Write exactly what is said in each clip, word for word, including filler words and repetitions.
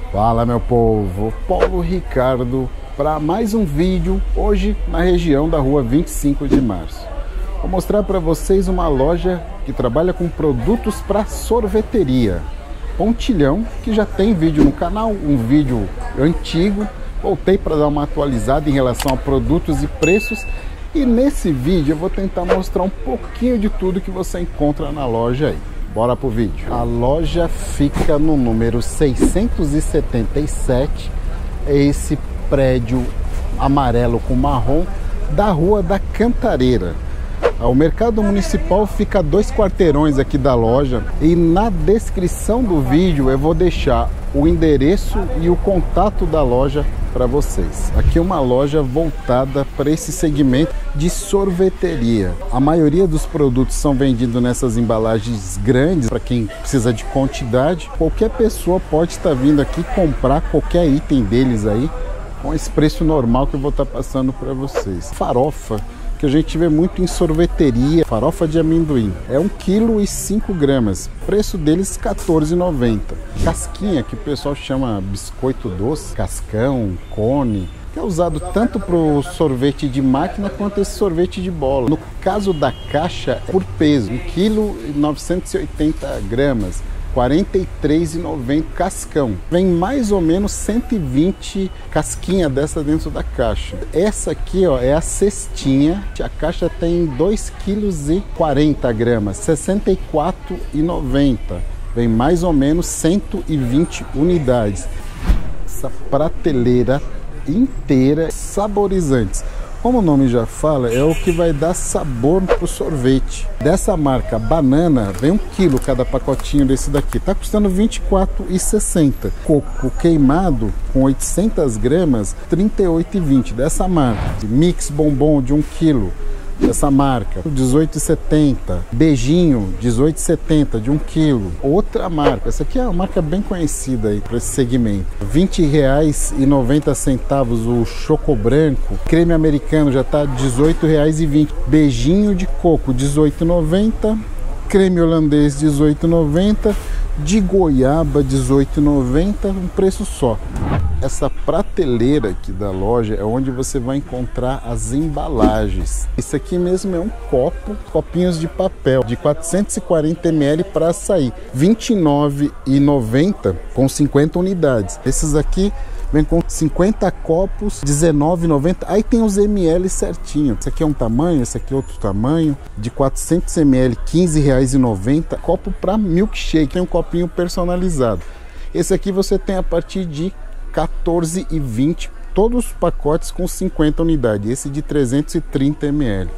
Fala, meu povo, Paulo Ricardo para mais um vídeo, hoje na região da rua vinte e cinco de março. Vou mostrar para vocês uma loja que trabalha com produtos para sorveteria. Pontilhão, que já tem vídeo no canal, um vídeo antigo. Voltei para dar uma atualizada em relação a produtos e preços. E nesse vídeo eu vou tentar mostrar um pouquinho de tudo que você encontra na loja aí. Bora pro vídeo. A loja fica no número seiscentos e setenta e sete, é esse prédio amarelo com marrom da Rua da Cantareira. O mercado municipal fica a dois quarteirões aqui da loja, e na descrição do vídeo eu vou deixar o endereço e o contato da loja para vocês. Aqui é uma loja voltada para esse segmento de sorveteria. A maioria dos produtos são vendidos nessas embalagens grandes, para quem precisa de quantidade. Qualquer pessoa pode estar vindo aqui comprar qualquer item deles aí, com esse preço normal que eu vou estar passando para vocês. Farofa, que a gente vê muito em sorveteria, farofa de amendoim, é um quilo e cinco gramas, preço deles quatorze reais e noventa centavos. Casquinha, que o pessoal chama biscoito doce, cascão, cone, que é usado tanto para o sorvete de máquina quanto esse sorvete de bola. No caso da caixa, é por peso, um quilo e novecentos e oitenta gramas, quarenta e três reais e noventa centavos. Cascão, vem mais ou menos cento e vinte casquinha dessa dentro da caixa. Essa aqui, ó, é a cestinha. A caixa tem dois quilos e quarenta gramas, sessenta e quatro reais e noventa centavos. Vem mais ou menos cento e vinte unidades. Essa prateleira inteira, saborizantes. Como o nome já fala, é o que vai dar sabor pro sorvete. Dessa marca Banana, vem um quilo cada pacotinho desse daqui. Tá custando vinte e quatro reais e sessenta centavos. Coco queimado com oitocentas gramas, trinta e oito reais e vinte centavos. Dessa marca. Mix bombom de um quilo. Dessa marca, dezoito reais e setenta centavos. Beijinho, dezoito reais e setenta centavos de um quilo. Outra marca, essa aqui é uma marca bem conhecida aí para esse segmento. vinte reais e noventa centavos o choco branco. Creme americano já tá dezoito reais e vinte centavos. Beijinho de coco, dezoito reais e noventa centavos. Creme holandês, dezoito reais e noventa centavos. De goiaba, dezoito reais e noventa centavos, um preço só. Essa prateleira aqui da loja é onde você vai encontrar as embalagens. Isso aqui mesmo é um copo, copinhos de papel de quatrocentos e quarenta mililitros para açaí, vinte e nove reais e noventa centavos com cinquenta unidades. Esses aqui vem com cinquenta copos, dezenove reais e noventa centavos. Aí tem os ml certinho. Esse aqui é um tamanho, esse aqui é outro tamanho. De quatrocentos mililitros, quinze reais e noventa centavos. Copo para milkshake, tem um copinho personalizado. Esse aqui você tem a partir de quatorze reais e vinte centavos. Todos os pacotes com cinquenta unidades. Esse de trezentos e trinta mililitros.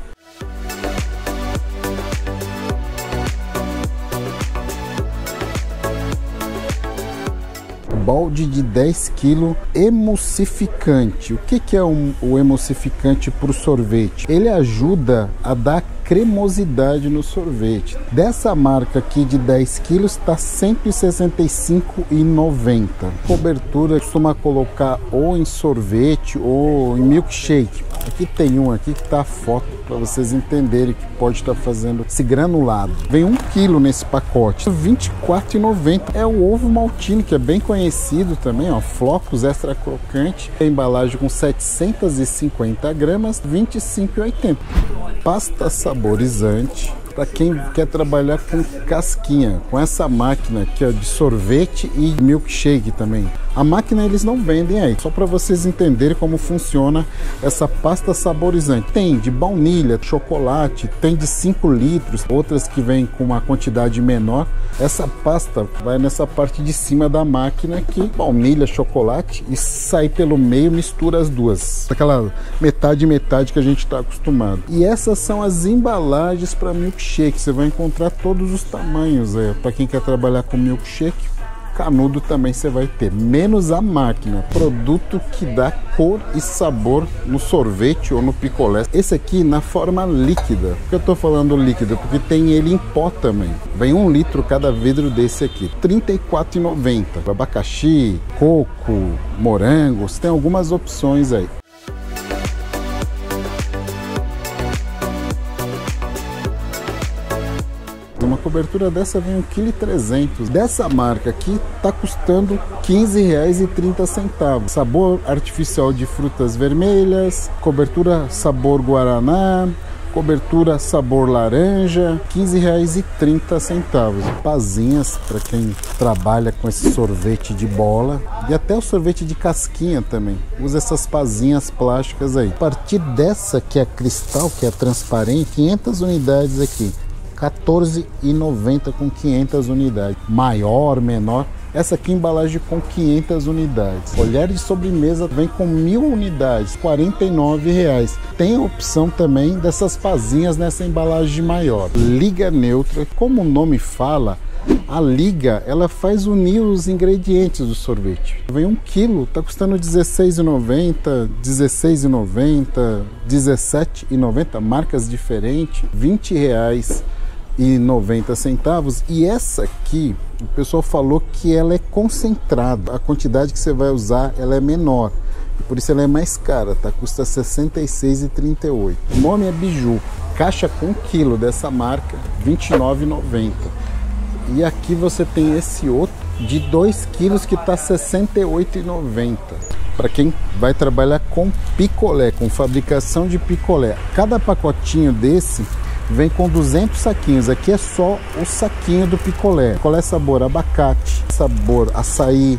Balde de dez quilos emulsificante. O que que é um, o emulsificante para o sorvete? Ele ajuda a dar cremosidade no sorvete. Dessa marca aqui de dez quilos está cento e sessenta e cinco reais e noventa centavos. Cobertura costuma colocar ou em sorvete ou em milkshake. Aqui tem um aqui que tá a foto para vocês entenderem que pode estar fazendo esse granulado. Vem um quilo nesse pacote, vinte e quatro reais e noventa centavos. É o ovo maltine, que é bem conhecido também, ó, flocos extra crocante. A embalagem com setecentos e cinquenta gramas, vinte e cinco reais e oitenta centavos. Pasta saborizante para quem quer trabalhar com casquinha, com essa máquina aqui, ó, de sorvete e milkshake também. A máquina eles não vendem aí, só para vocês entenderem como funciona essa pasta saborizante. Tem de baunilha, chocolate, tem de cinco litros, outras que vêm com uma quantidade menor. Essa pasta vai nessa parte de cima da máquina aqui, baunilha, chocolate, e sai pelo meio, mistura as duas. Aquela metade metade que a gente está acostumado. E essas são as embalagens para milkshake. Você vai encontrar todos os tamanhos, é, para quem quer trabalhar com milkshake. Canudo também você vai ter, menos a máquina. Produto que dá cor e sabor no sorvete ou no picolé. Esse aqui na forma líquida. Por que eu tô falando líquida? Porque tem ele em pó também. Vem um litro cada vidro desse aqui, trinta e quatro reais e noventa centavos. Abacaxi, coco, morangos, tem algumas opções aí. cobertura dessa vem um vírgula trezentos quilos. Dessa marca aqui tá custando quinze reais e trinta centavos. Sabor artificial de frutas vermelhas, cobertura sabor guaraná, cobertura sabor laranja, quinze reais e trinta centavos. Pazinhas para quem trabalha com esse sorvete de bola e até o sorvete de casquinha também. Usa essas pazinhas plásticas aí. A partir dessa que é cristal, que é transparente, quinhentas unidades aqui. quatorze reais e noventa centavos com quinhentas unidades. Maior, menor. Essa aqui embalagem com quinhentas unidades. Colher de sobremesa vem com mil unidades, quarenta e nove reais. Tem a opção também dessas pazinhas nessa embalagem maior. Liga neutra, como o nome fala, a liga ela faz unir os ingredientes do sorvete. Vem um quilo, tá custando dezesseis reais e noventa centavos, dezesseis reais e noventa centavos, dezessete reais e noventa centavos, marcas diferentes, vinte reais e noventa centavos. E essa aqui o pessoal falou que ela é concentrada, a quantidade que você vai usar ela é menor, e por isso ela é mais cara, tá? Custa sessenta e seis reais e trinta e oito centavos. O nome é Biju, caixa com quilo dessa marca, vinte e nove reais e noventa centavos. E aqui você tem esse outro de dois quilos que tá sessenta e oito reais e noventa centavos. Para quem vai trabalhar com picolé, com fabricação de picolé, cada pacotinho desse vem com duzentos saquinhos. Aqui é só o saquinho do picolé. Picolé sabor abacate, sabor açaí,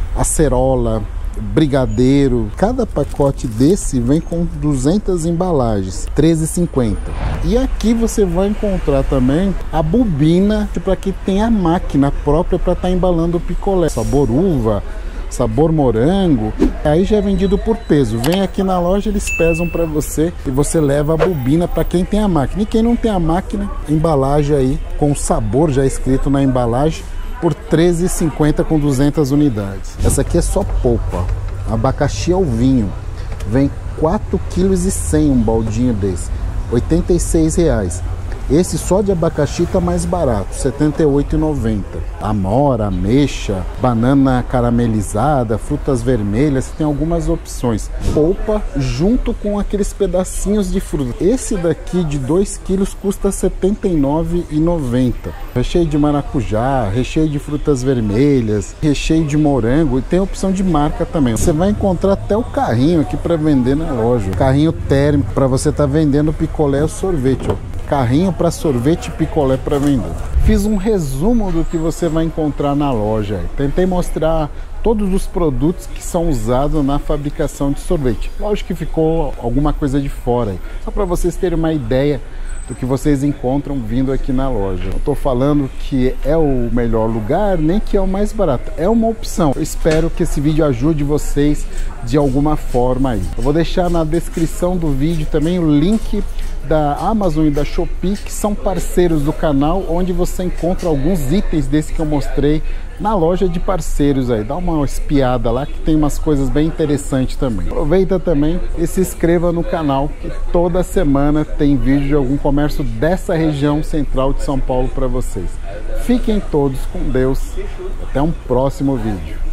acerola, brigadeiro. Cada pacote desse vem com duzentas embalagens, treze reais e cinquenta centavos. E aqui você vai encontrar também a bobina para que tem a máquina própria para estar tá embalando o picolé. Sabor uva, sabor morango, aí já é vendido por peso. Vem aqui na loja, eles pesam para você e você leva a bobina para quem tem a máquina. E quem não tem a máquina, embalagem aí com o sabor já escrito na embalagem por treze reais e cinquenta centavos com duzentas unidades. Essa aqui é só polpa, abacaxi ao vinho. Vem quatro vírgula cem quilos um baldinho desse, oitenta e seis reais. Esse só de abacaxi tá mais barato, setenta e oito reais e noventa centavos. Amora, ameixa, banana caramelizada, frutas vermelhas, tem algumas opções. Polpa junto com aqueles pedacinhos de fruta. Esse daqui de dois quilos custa setenta e nove reais e noventa centavos. Recheio de maracujá, recheio de frutas vermelhas, recheio de morango, e tem opção de marca também. Você vai encontrar até o carrinho aqui para vender na loja. Carrinho térmico para você estar tá vendendo picolé ou sorvete, ó. Carrinho para sorvete e picolé para vender. Fiz um resumo do que você vai encontrar na loja. Tentei mostrar todos os produtos que são usados na fabricação de sorvete. Lógico que ficou alguma coisa de fora aí, só para vocês terem uma ideia do que vocês encontram vindo aqui na loja. Eu tô falando que é o melhor lugar, nem que é o mais barato. É uma opção. Eu espero que esse vídeo ajude vocês de alguma forma aí. Eu vou deixar na descrição do vídeo também o link da Amazon e da Shopee, que são parceiros do canal, onde você encontra alguns itens desse que eu mostrei na loja de parceiros aí. Dá uma espiada lá que tem umas coisas bem interessantes também. Aproveita também e se inscreva no canal, que toda semana tem vídeo de algum comércio dessa região central de São Paulo para vocês. Fiquem todos com Deus. Até um próximo vídeo.